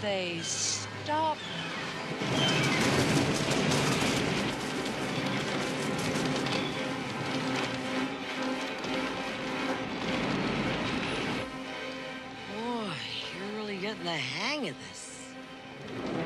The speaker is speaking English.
they stop? Boy, you're really getting the hang of this.